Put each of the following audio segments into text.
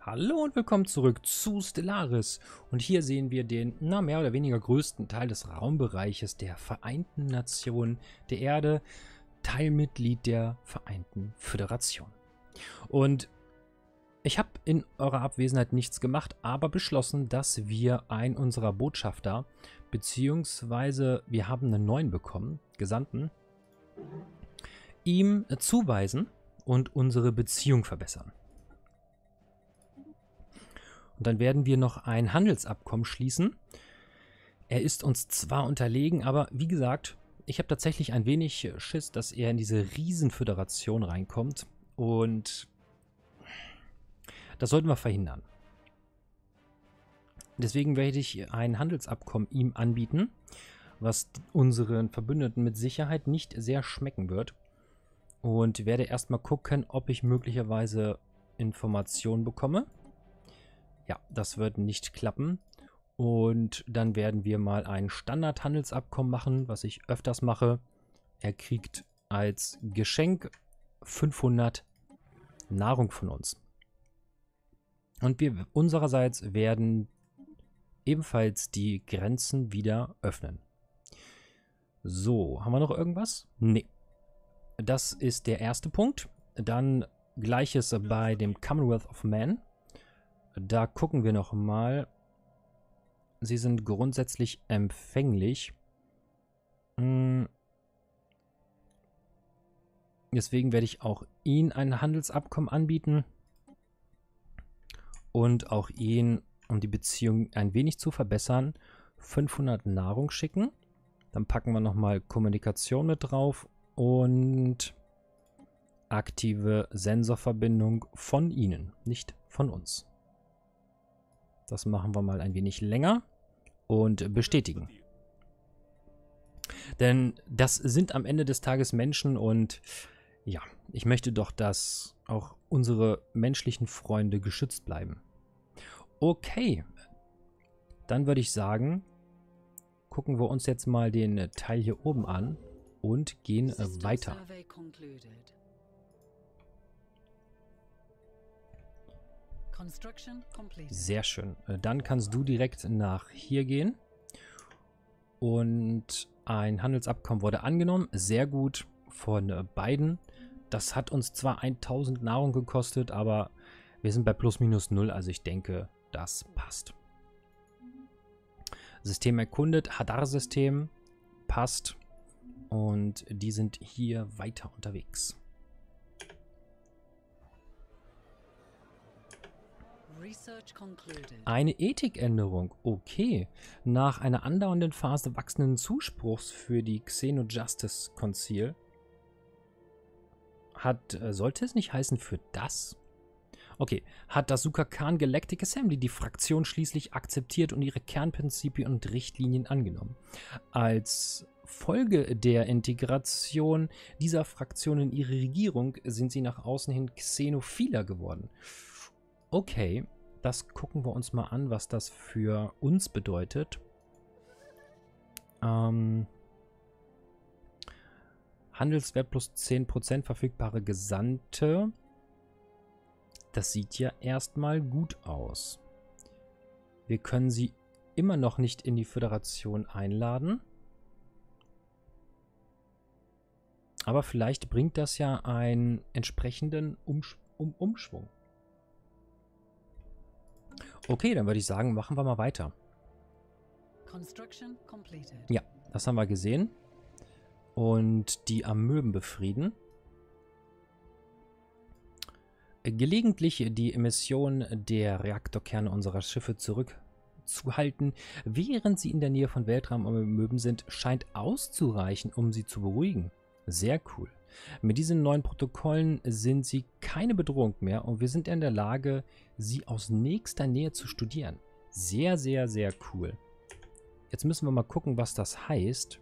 Hallo und willkommen zurück zu Stellaris. Und hier sehen wir den, mehr oder weniger größten Teil des Raumbereiches der Vereinten Nationen der Erde, Teilmitglied der Vereinten Föderation. Und ich habe in eurer Abwesenheit nichts gemacht, aber beschlossen, dass wir einen unserer Botschafter, beziehungsweise wir haben einen neuen bekommen, Gesandten, ihm zuweisen und unsere Beziehung verbessern. Und dann werden wir noch ein Handelsabkommen schließen. Er ist uns zwar unterlegen, aber wie gesagt, ich habe tatsächlich ein wenig Schiss, dass er in diese Riesenföderation reinkommt. Und das sollten wir verhindern. Deswegen werde ich ein Handelsabkommen ihm anbieten, was unseren Verbündeten mit Sicherheit nicht sehr schmecken wird. Und werde erstmal gucken, ob ich möglicherweise Informationen bekomme. Ja, das wird nicht klappen. Und dann werden wir mal ein Standardhandelsabkommen machen, was ich öfters mache. Er kriegt als Geschenk 500 Nahrung von uns. Und wir unsererseits werden ebenfalls die Grenzen wieder öffnen. So, haben wir noch irgendwas? Nee. Das ist der erste Punkt. Dann Gleiches bei dem Commonwealth of Man. Da gucken wir noch mal. Sie sind grundsätzlich empfänglich. Deswegen werde ich auch Ihnen ein Handelsabkommen anbieten. Und auch Ihnen, um die Beziehung ein wenig zu verbessern, 500 Nahrung schicken. Dann packen wir noch mal Kommunikation mit drauf. Und aktive Sensorverbindung von Ihnen, nicht von uns. Das machen wir mal ein wenig länger und bestätigen. Denn das sind am Ende des Tages Menschen und ja, ich möchte doch, dass auch unsere menschlichen Freunde geschützt bleiben. Okay, dann würde ich sagen, gucken wir uns jetzt mal den Teil hier oben an und gehen weiter. Sehr schön. Dann kannst du direkt nach hier gehen. Und ein Handelsabkommen wurde angenommen. Sehr gut von beiden. Das hat uns zwar 1000 Nahrung gekostet, aber wir sind bei plus minus 0. Also ich denke, das passt. System erkundet. Hadar-System passt. Und die sind hier weiter unterwegs. Eine Ethikänderung, okay. Nach einer andauernden Phase wachsenden Zuspruchs für die Xeno-Justice Concil sollte es nicht heißen für das? Okay, hat das Suka-Khan Galactic Assembly die Fraktion schließlich akzeptiert und ihre Kernprinzipien und Richtlinien angenommen. Als Folge der Integration dieser Fraktion in ihre Regierung sind sie nach außen hin xenophiler geworden. Okay, das gucken wir uns mal an, was das für uns bedeutet. Handelswert plus 10% verfügbare Gesandte. Das sieht ja erstmal gut aus. Wir können sie immer noch nicht in die Föderation einladen. Aber vielleicht bringt das ja einen entsprechenden Umschwung. Okay, dann würde ich sagen, machen wir mal weiter. Ja, das haben wir gesehen. Und die Amöben befrieden. Gelegentlich die Emission der Reaktorkerne unserer Schiffe zurückzuhalten, während sie in der Nähe von Weltraumamöben sind, scheint auszureichen, um sie zu beruhigen. Sehr cool. Mit diesen neuen Protokollen sind sie keine Bedrohung mehr und wir sind in der Lage, sie aus nächster Nähe zu studieren. Sehr, sehr, sehr cool. Jetzt müssen wir mal gucken, was das heißt.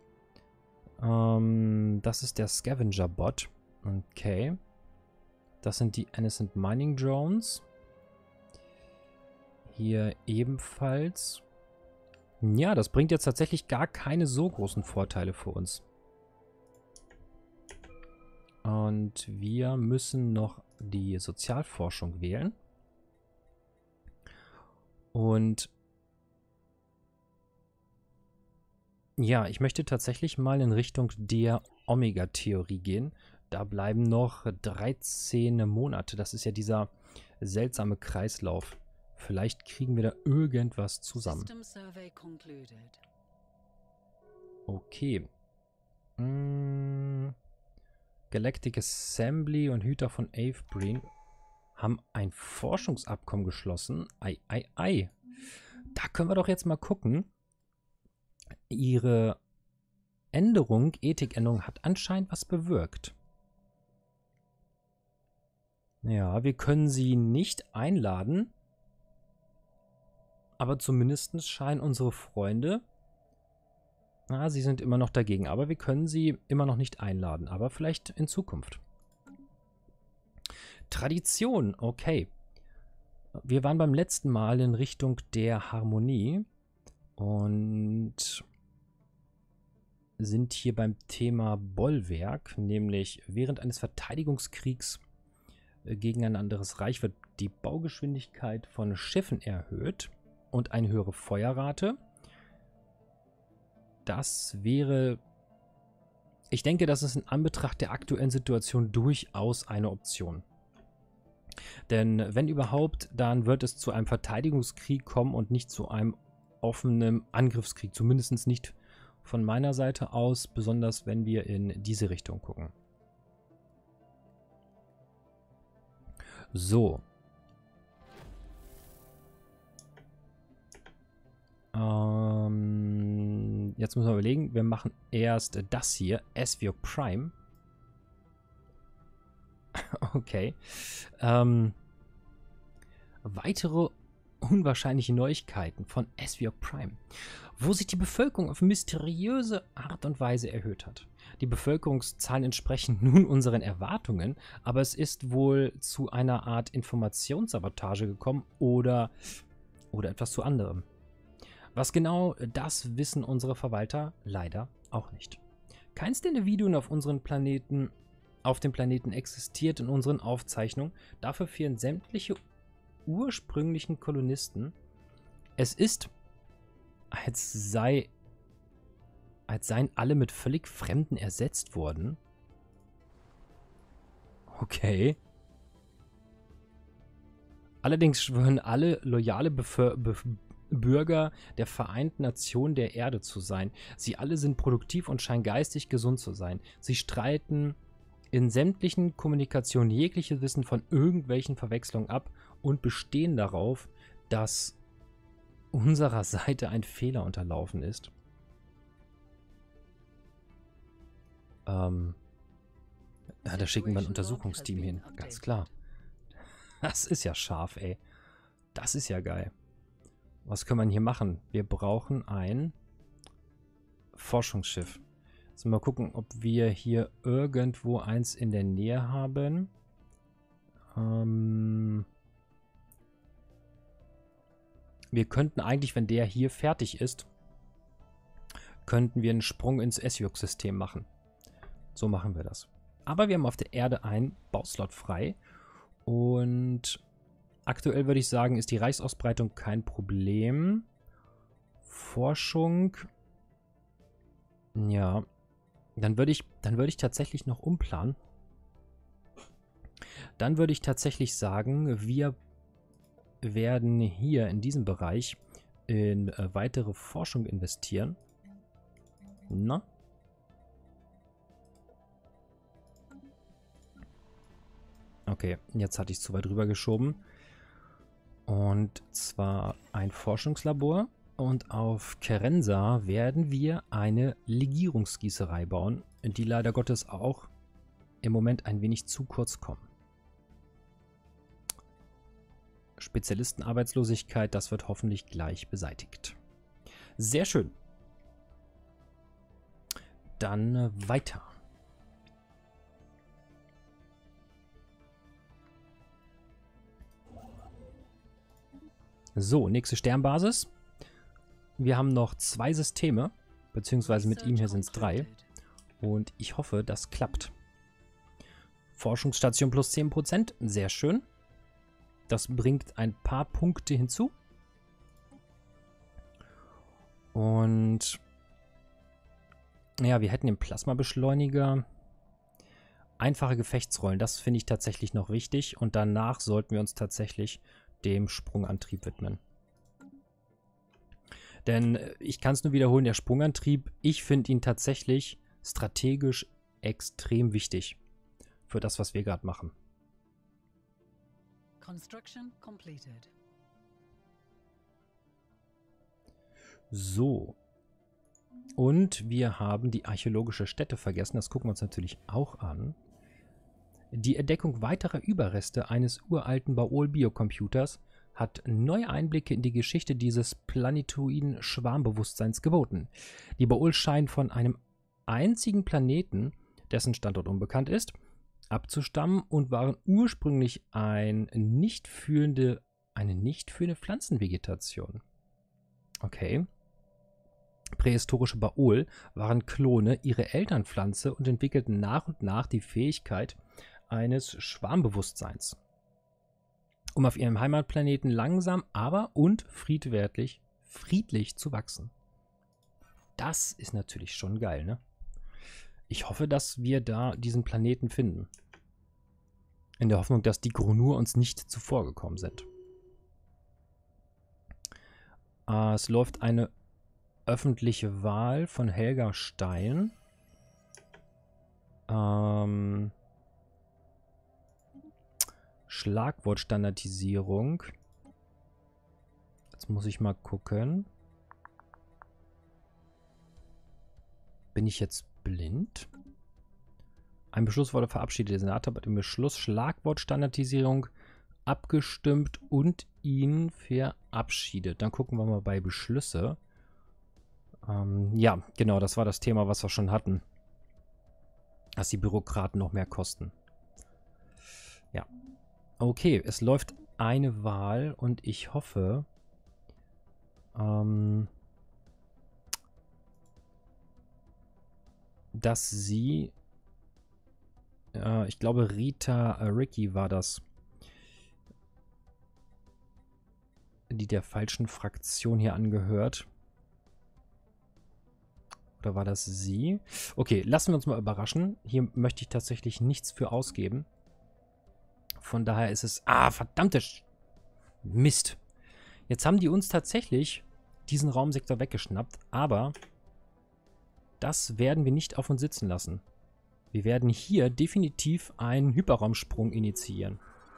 Das ist der Scavenger-Bot. Okay. Das sind die Innocent Mining Drones. Hier ebenfalls. Ja, das bringt jetzt tatsächlich gar keine so großen Vorteile für uns. Und wir müssen noch die Sozialforschung wählen. Und ja, ich möchte tatsächlich mal in Richtung der Omega-Theorie gehen. Da bleiben noch 13 Monate. Das ist ja dieser seltsame Kreislauf. Vielleicht kriegen wir da irgendwas zusammen. Okay. Galactic Assembly und Hüter von Avebreen haben ein Forschungsabkommen geschlossen. Ei. Da können wir doch jetzt mal gucken. Ihre Ethikänderung hat anscheinend was bewirkt. Ja, wir können sie nicht einladen. Aber zumindest scheinen unsere Freunde... Na, sie sind immer noch dagegen. Aber wir können sie immer noch nicht einladen. Aber vielleicht in Zukunft. Tradition, okay. Wir waren beim letzten Mal in Richtung der Harmonie. Und sind hier beim Thema Bollwerk. Nämlich während eines Verteidigungskriegs gegen ein anderes Reich wird die Baugeschwindigkeit von Schiffen erhöht. Und eine höhere Feuerrate. Das wäre... Ich denke, das ist in Anbetracht der aktuellen Situation durchaus eine Option. Denn wenn überhaupt, dann wird es zu einem Verteidigungskrieg kommen und nicht zu einem offenen Angriffskrieg. Zumindest nicht von meiner Seite aus, besonders wenn wir in diese Richtung gucken. So. Jetzt müssen wir überlegen, wir machen erst das hier, Esvio Prime. Okay. Weitere unwahrscheinliche Neuigkeiten von Esvio Prime, wo sich die Bevölkerung auf mysteriöse Art und Weise erhöht hat. Die Bevölkerungszahlen entsprechen nun unseren Erwartungen, aber es ist wohl zu einer Art Informationssabotage gekommen oder etwas zu anderem. Was genau, das wissen unsere Verwalter leider auch nicht. Keins der Individuen auf dem Planeten existiert in unseren Aufzeichnungen. Dafür fehlen sämtliche ursprünglichen Kolonisten. Es ist, als seien alle mit völlig Fremden ersetzt worden. Okay. Allerdings schwören alle loyale Bürger der Vereinten Nationen der Erde zu sein. Sie alle sind produktiv und scheinen geistig gesund zu sein. Sie streiten in sämtlichen Kommunikationen jegliches Wissen von irgendwelchen Verwechslungen ab und bestehen darauf, dass unserer Seite ein Fehler unterlaufen ist. Ja, da schicken wir ein Untersuchungsteam hin, ganz klar. Das ist ja scharf, ey. Das ist ja geil. Was können wir hier machen? Wir brauchen ein Forschungsschiff. Jetzt mal gucken, ob wir hier irgendwo eins in der Nähe haben. Wir könnten eigentlich, wenn der hier fertig ist, könnten wir einen Sprung ins Esjok-System machen. So machen wir das. Aber wir haben auf der Erde einen Bauslot frei. Und aktuell würde ich sagen, ist die Reichsausbreitung kein Problem. Forschung. Ja. Dann würde ich tatsächlich noch umplanen. Dann würde ich tatsächlich sagen, wir werden hier in diesem Bereich in weitere Forschung investieren. Na? Okay, jetzt hatte ich es zu weit rüber geschoben. Und zwar ein Forschungslabor. Und auf Kerensa werden wir eine Legierungsgießerei bauen, die leider Gottes auch im Moment ein wenig zu kurz kommen. Spezialistenarbeitslosigkeit, das wird hoffentlich gleich beseitigt. Sehr schön. Dann weiter. So, nächste Sternbasis. Wir haben noch 2 Systeme, beziehungsweise mit ihm hier sind es 3. Und ich hoffe, das klappt. Forschungsstation plus 10%, sehr schön. Das bringt ein paar Punkte hinzu. Und ja, wir hätten den Plasmabeschleuniger. Einfache Gefechtsrollen, das finde ich tatsächlich noch wichtig. Und danach sollten wir uns tatsächlich dem Sprungantrieb widmen. Denn ich kann es nur wiederholen, der Sprungantrieb, ich finde ihn tatsächlich strategisch extrem wichtig für das, was wir gerade machen. Construction completed. So. Und wir haben die archäologische Stätte vergessen. Das gucken wir uns natürlich auch an. Die Entdeckung weiterer Überreste eines uralten Baol-Biocomputers hat neue Einblicke in die Geschichte dieses planetoiden Schwarmbewusstseins geboten. Die Baol scheinen von einem einzigen Planeten, dessen Standort unbekannt ist, abzustammen und waren ursprünglich eine nicht fühlende Pflanzenvegetation. Okay. Prähistorische Baol waren Klone ihrer Elternpflanze und entwickelten nach und nach die Fähigkeit eines Schwarmbewusstseins, um auf ihrem Heimatplaneten langsam, aber und friedlich zu wachsen. Das ist natürlich schon geil, ne? Ich hoffe, dass wir da diesen Planeten finden. In der Hoffnung, dass die Gronur uns nicht zuvorgekommen sind. Es läuft eine öffentliche Wahl von Helga Stein. Schlagwortstandardisierung. Jetzt muss ich mal gucken. Bin ich jetzt blind? Ein Beschluss wurde verabschiedet. Der Senat hat den Beschluss Schlagwortstandardisierung abgestimmt und ihn verabschiedet. Dann gucken wir mal bei Beschlüsse. Ja, genau, das war das Thema, was wir schon hatten. Dass die Bürokraten noch mehr kosten. Ja. Okay, es läuft eine Wahl und ich hoffe, dass sie, ich glaube Rita Ricky war das, die der falschen Fraktion hier angehört. Oder war das sie? Okay, lassen wir uns mal überraschen. Hier möchte ich tatsächlich nichts für ausgeben. Von daher ist es... Ah, verdammte Mist. Jetzt haben die uns tatsächlich diesen Raumsektor weggeschnappt, aber das werden wir nicht auf uns sitzen lassen. Wir werden hier definitiv einen Hyperraumsprung initiieren.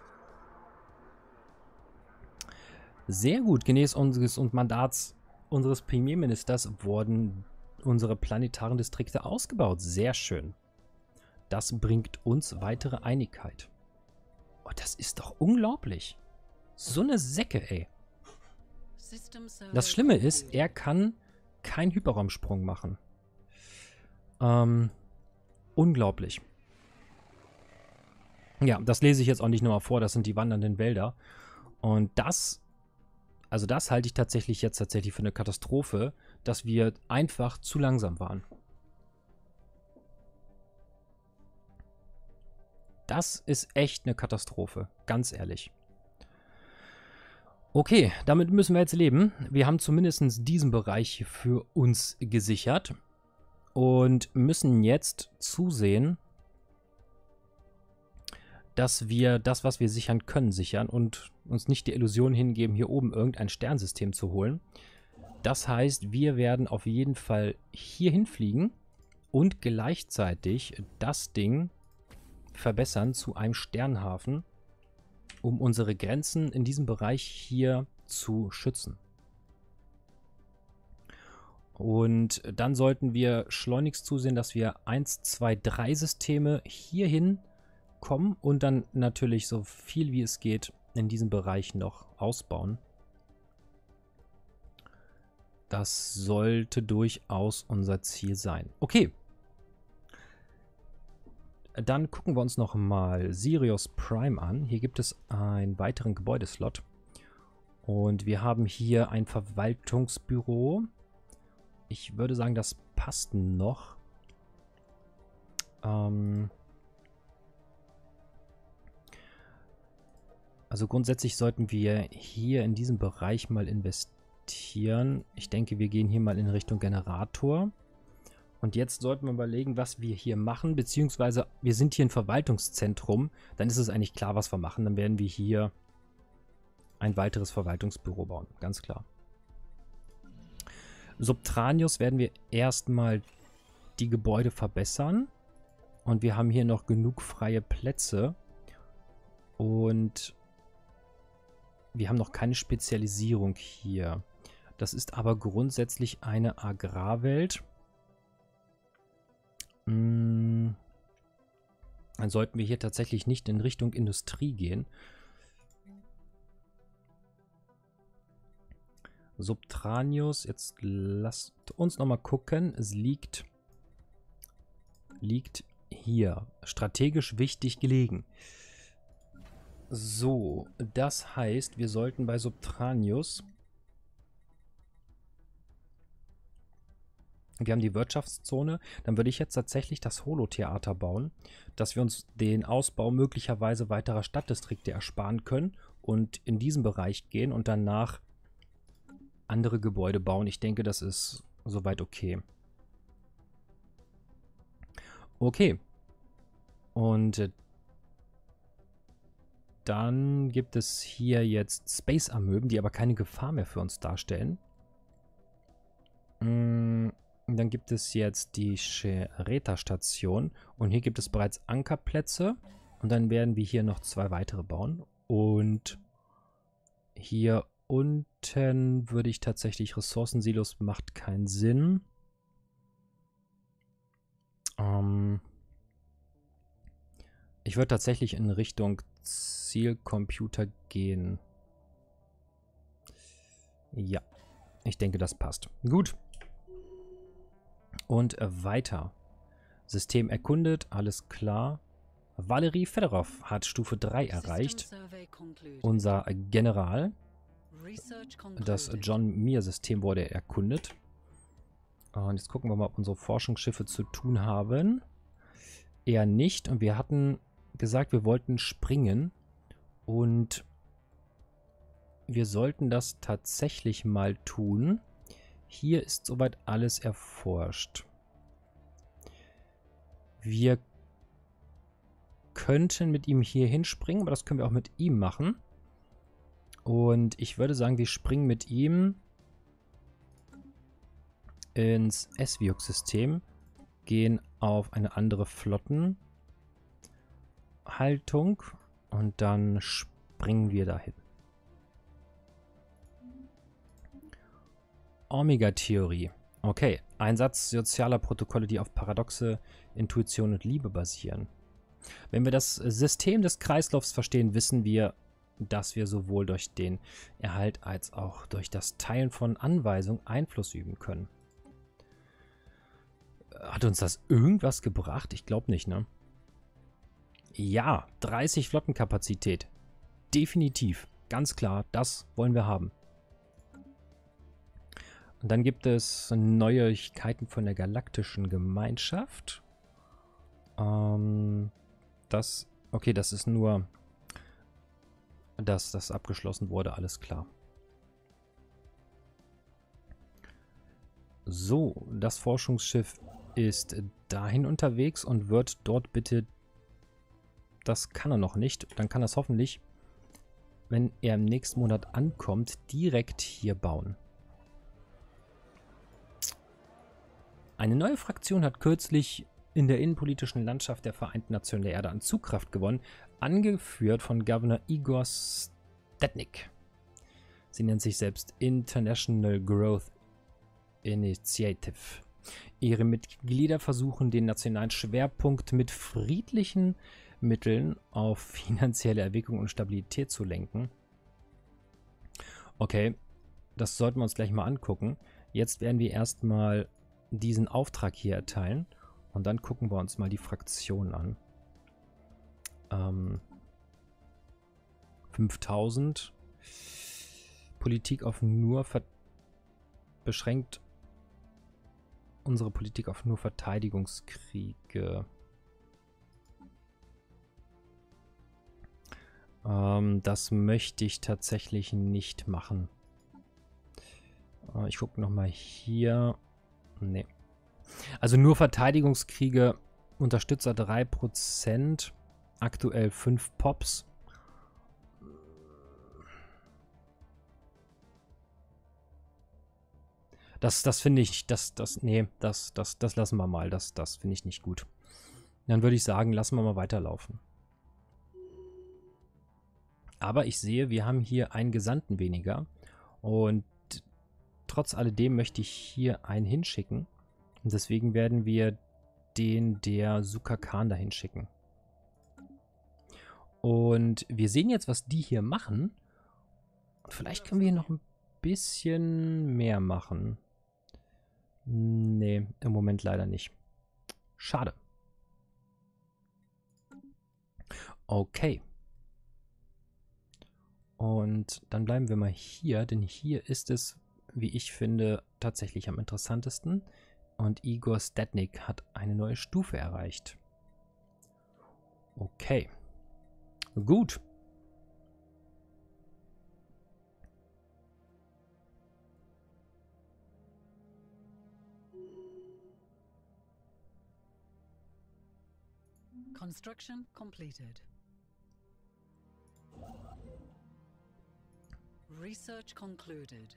Sehr gut. Gemäß unseres Mandats unseres Premierministers wurden unsere planetaren Distrikte ausgebaut. Sehr schön. Das bringt uns weitere Einigkeit. Oh, das ist doch unglaublich. So eine Säcke, ey. Das Schlimme ist, er kann keinen Hyperraumsprung machen. Unglaublich. Ja, das lese ich jetzt auch nicht nochmal vor. Das sind die wandernden Wälder. Und das halte ich tatsächlich jetzt für eine Katastrophe, dass wir einfach zu langsam waren. Das ist echt eine Katastrophe, ganz ehrlich. Okay, damit müssen wir jetzt leben. Wir haben zumindest diesen Bereich für uns gesichert und müssen jetzt zusehen, dass wir das, was wir sichern können, sichern und uns nicht die Illusion hingeben, hier oben irgendein Sternsystem zu holen. Das heißt, wir werden auf jeden Fall hier hinfliegen und gleichzeitig das Ding verbessern zu einem Sternhafen, um unsere Grenzen in diesem Bereich hier zu schützen. Und dann sollten wir schleunigst zusehen, dass wir 1, 2, 3 Systeme hierhin kommen und dann natürlich so viel wie es geht in diesem Bereich noch ausbauen. Das sollte durchaus unser Ziel sein. Okay. Dann gucken wir uns noch mal Sirius Prime an. Hier gibt es einen weiteren Gebäudeslot. Und wir haben hier ein Verwaltungsbüro. Ich würde sagen, das passt noch. Also grundsätzlich sollten wir hier in diesem Bereich mal investieren. investieren. Ich denke, wir gehen hier mal in Richtung Generator. Und jetzt sollten wir überlegen, was wir hier machen, beziehungsweise wir sind hier ein Verwaltungszentrum. Dann ist es eigentlich klar, was wir machen. Dann werden wir hier ein weiteres Verwaltungsbüro bauen, ganz klar. Subterraneus werden wir erstmal die Gebäude verbessern. Und wir haben hier noch genug freie Plätze. Und wir haben noch keine Spezialisierung hier. Das ist aber grundsätzlich eine Agrarwelt. Dann sollten wir hier tatsächlich nicht in Richtung Industrie gehen. Subterraneus, jetzt lasst uns nochmal gucken. Es liegt hier. Strategisch wichtig gelegen. So, das heißt, wir sollten bei Subterraneus... Wir haben die Wirtschaftszone. Dann würde ich jetzt tatsächlich das Holotheater bauen, dass wir uns den Ausbau möglicherweise weiterer Stadtdistrikte ersparen können und in diesen Bereich gehen und danach andere Gebäude bauen. Ich denke, das ist soweit okay. Okay. Und dann gibt es hier jetzt Space-Amöben, die aber keine Gefahr mehr für uns darstellen. Dann gibt es jetzt die Schereta-Station und hier gibt es bereits Ankerplätze und dann werden wir hier noch 2 weitere bauen und hier unten würde ich tatsächlich Ressourcensilos, macht keinen Sinn. Ich würde tatsächlich in Richtung Zielcomputer gehen. Ja, ich denke, das passt. Gut. Und weiter. System erkundet, alles klar. Valery Fedorov hat Stufe 3 erreicht. Unser General. Das John-Mir-System wurde erkundet. Und jetzt gucken wir mal, ob unsere Forschungsschiffe zu tun haben. Eher nicht. Und wir hatten gesagt, wir wollten springen. Und wir sollten das tatsächlich mal tun. Hier ist soweit alles erforscht. Wir könnten mit ihm hier hinspringen, aber das können wir auch mit ihm machen. Und ich würde sagen, wir springen mit ihm ins SVIUX-System, gehen auf eine andere Flottenhaltung und dann springen wir dahin. Omega-Theorie. Okay, Einsatz sozialer Protokolle, die auf Paradoxe, Intuition und Liebe basieren. Wenn wir das System des Kreislaufs verstehen, wissen wir, dass wir sowohl durch den Erhalt als auch durch das Teilen von Anweisungen Einfluss üben können. Hat uns das irgendwas gebracht? Ich glaube nicht, ne? Ja, 30 Flottenkapazität. Definitiv. Ganz klar, das wollen wir haben. Und dann gibt es Neuigkeiten von der Galaktischen Gemeinschaft. Okay, das ist nur, dass das abgeschlossen wurde, alles klar. So, das Forschungsschiff ist dahin unterwegs und wird dort bitte, das kann er noch nicht, dann kann er es hoffentlich, wenn er im nächsten Monat ankommt, direkt hier bauen. Eine neue Fraktion hat kürzlich in der innenpolitischen Landschaft der Vereinten Nationen der Erde an Zugkraft gewonnen, angeführt von Governor Igor Stepnik. Sie nennt sich selbst International Growth Initiative. Ihre Mitglieder versuchen, den nationalen Schwerpunkt mit friedlichen Mitteln auf finanzielle Entwicklung und Stabilität zu lenken. Okay, das sollten wir uns gleich mal angucken. Jetzt werden wir erstmal diesen Auftrag hier erteilen und dann gucken wir uns mal die Fraktionen an. 5000. Politik auf nur beschränkt unsere Politik auf nur Verteidigungskriege. Das möchte ich tatsächlich nicht machen. Ich gucke nochmal hier. Nee. Also nur Verteidigungskriege, Unterstützer 3%, aktuell 5 Pops. Das finde ich, das lassen wir mal. Das finde ich nicht gut. Dann würde ich sagen, lassen wir mal weiterlaufen. Aber ich sehe, wir haben hier einen Gesandten weniger. Und trotz alledem möchte ich hier einen hinschicken. Und deswegen werden wir den der Suka Khan dahin schicken. Und wir sehen jetzt, was die hier machen. Und vielleicht können wir hier noch ein bisschen mehr machen. Nee, im Moment leider nicht. Schade. Okay. Und dann bleiben wir mal hier, denn hier ist es, wie ich finde, tatsächlich am interessantesten. Und Igor Stednik hat eine neue Stufe erreicht. Okay. Gut. Construction completed. Research concluded.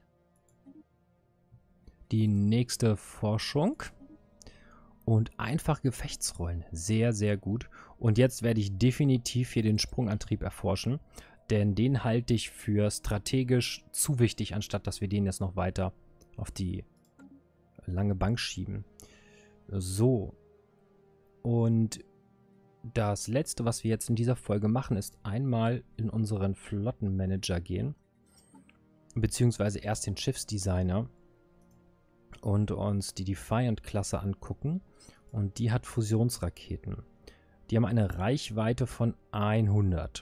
Die nächste Forschung. Und einfach Gefechtsrollen. Sehr, sehr gut. Und jetzt werde ich definitiv hier den Sprungantrieb erforschen. Denn den halte ich für strategisch zu wichtig, anstatt dass wir den jetzt noch weiter auf die lange Bank schieben. So. Und das letzte, was wir jetzt in dieser Folge machen, ist einmal in unseren Flottenmanager gehen. Beziehungsweise erst den Schiffsdesigner. Und uns die Defiant-Klasse angucken. Und die hat Fusionsraketen. Die haben eine Reichweite von 100.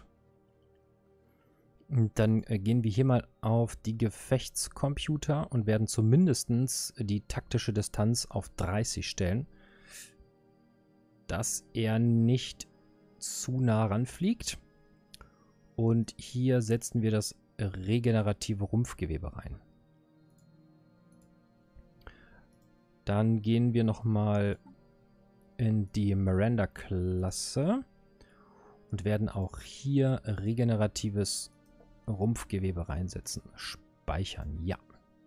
Und dann gehen wir hier mal auf die Gefechtscomputer und werden zumindest die taktische Distanz auf 30 stellen. Dass er nicht zu nah ranfliegt. Und hier setzen wir das regenerative Rumpfgewebe rein. Dann gehen wir nochmal in die Miranda-Klasse und werden auch hier regeneratives Rumpfgewebe reinsetzen. Speichern, ja.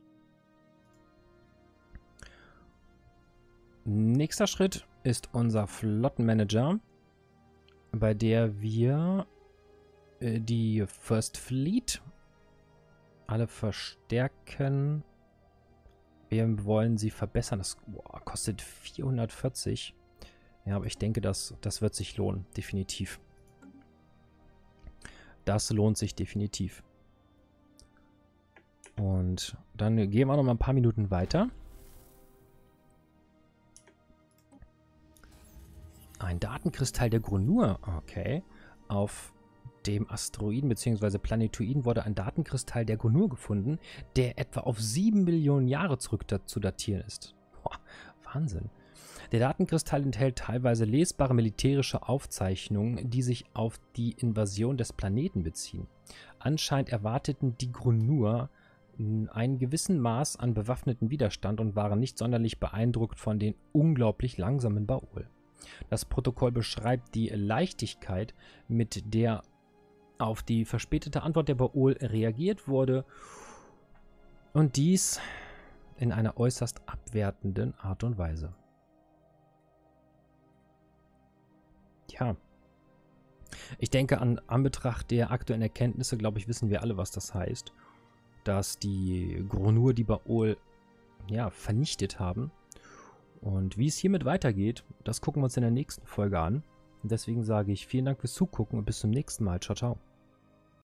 Nächster Schritt ist unser Flottenmanager, bei der wir die First Fleet alle verstärken. Wir wollen sie verbessern. Das kostet 440. Ja, aber ich denke, das wird sich lohnen. Definitiv. Das lohnt sich definitiv. Und dann gehen wir noch mal ein paar Minuten weiter. Ein Datenkristall der Grunur. Okay. Auf dem Asteroiden bzw. Planetoiden wurde ein Datenkristall der Grunur gefunden, der etwa auf 7 Millionen Jahre zurück zu datieren ist. Boah, Wahnsinn. Der Datenkristall enthält teilweise lesbare militärische Aufzeichnungen, die sich auf die Invasion des Planeten beziehen. Anscheinend erwarteten die Grunur einen gewissen Maß an bewaffneten Widerstand und waren nicht sonderlich beeindruckt von den unglaublich langsamen Baul. Das Protokoll beschreibt die Leichtigkeit, mit der auf die verspätete Antwort der Baul reagiert wurde und dies in einer äußerst abwertenden Art und Weise. Tja, ich denke, an Anbetracht der aktuellen Erkenntnisse, glaube ich, wissen wir alle, was das heißt, dass die Grunur die Baul ja, vernichtet haben. Und wie es hiermit weitergeht, das gucken wir uns in der nächsten Folge an. Und deswegen sage ich vielen Dank fürs Zugucken und bis zum nächsten Mal. Ciao, ciao.